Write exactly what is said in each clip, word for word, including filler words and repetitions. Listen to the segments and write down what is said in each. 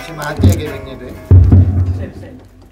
Masih mati ya gamingnya tuh ya. Sip, sip.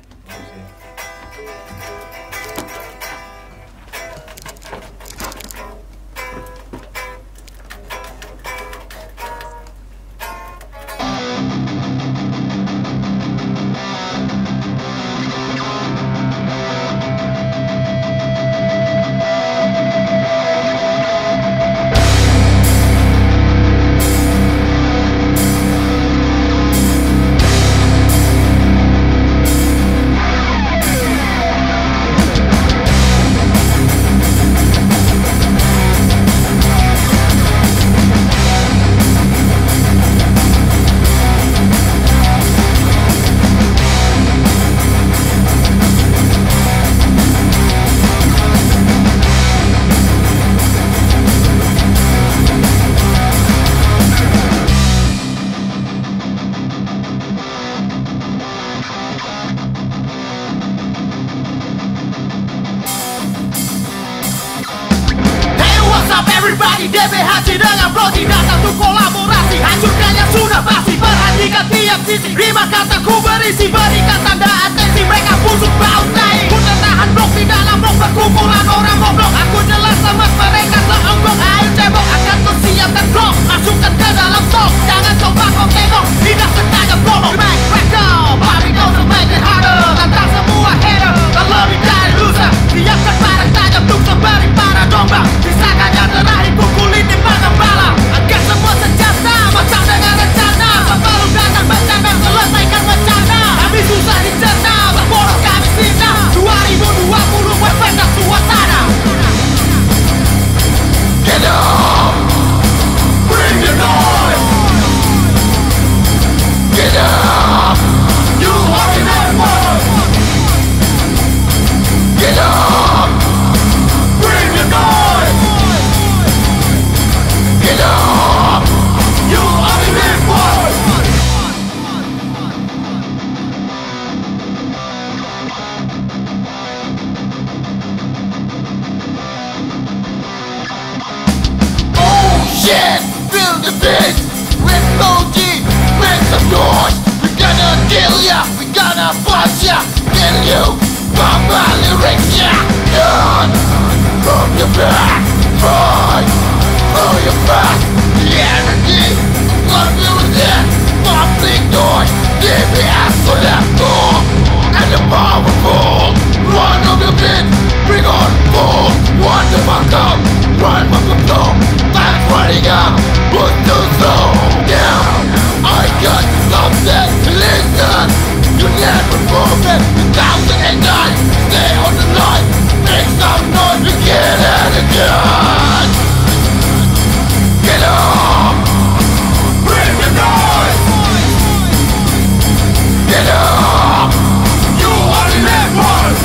Everybody D B H C dengan Brody datang untuk kolaborasi. Hancurkan yang sudah pasti, perhatikan tiap sisi. Lima kataku berisi, berikan tanda atensi. Mereka busuk bau tai, ku tertahan blok di dalam blok perkumpulan orang goblok. Aku jelas sama mereka seonggok. Ayo cebok, akan kusiapkan blok. Masukkan ke dalam stok, jangan coba kau tengok. Tidak setajam golok. Make record, Bobby knows to make it harder. Tantang semua hater, tak lebih dari loser. Siapkan barang tajam untuk seberi para domba. Sisakan yang terakhir pukuli timbang gembala. Agar semua senjata macam dengan rencana. Sebelum datang bencana, selesaikan bencana. Kami susah dicerna, berboros kami sina. Dua ribu dua puluh berpendak suasana. Get up, bring the noise. Get up, you already know. Get up, bring the noise. Get up, you already know. Oh shit, feel the beat. With O G, make some noise. We gonna kill ya, we gonna bust ya. Kill you, from my lyrics, yeah. Done, from your back, fight, for your back. The energy, love you with it. Public noise, D B S for that door. And the powerful, one of the beat. Bring on full, one to fuck up. Run from the floor, that's running up. Put the slow down. I got something to listen. You never move it, two thousand nine. Stay on the line, make some noise, begin and again. Get up, bring the noise. Get up, you only live once.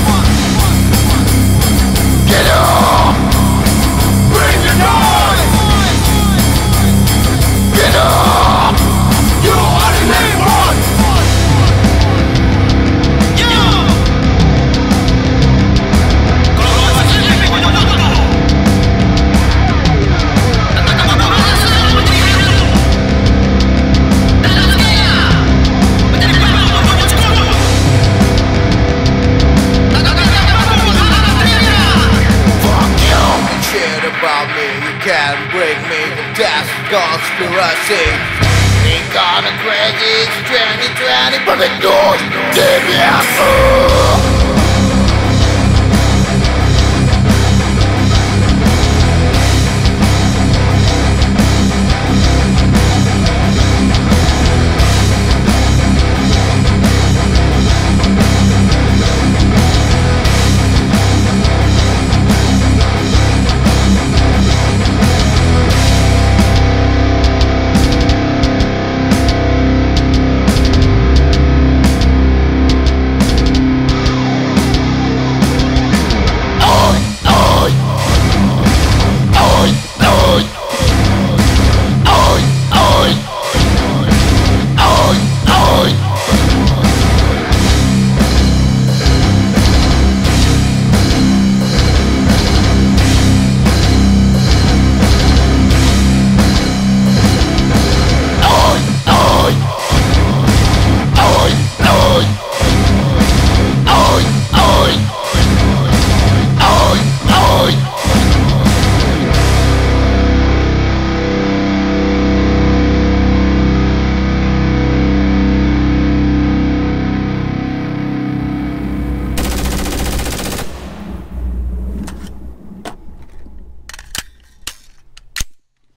Get up, bring the noise. Get up, you only live once. Can't break me, that's conspiracy. Ain't gonna crazy, it's twenty twenty, perfect noise, D B S.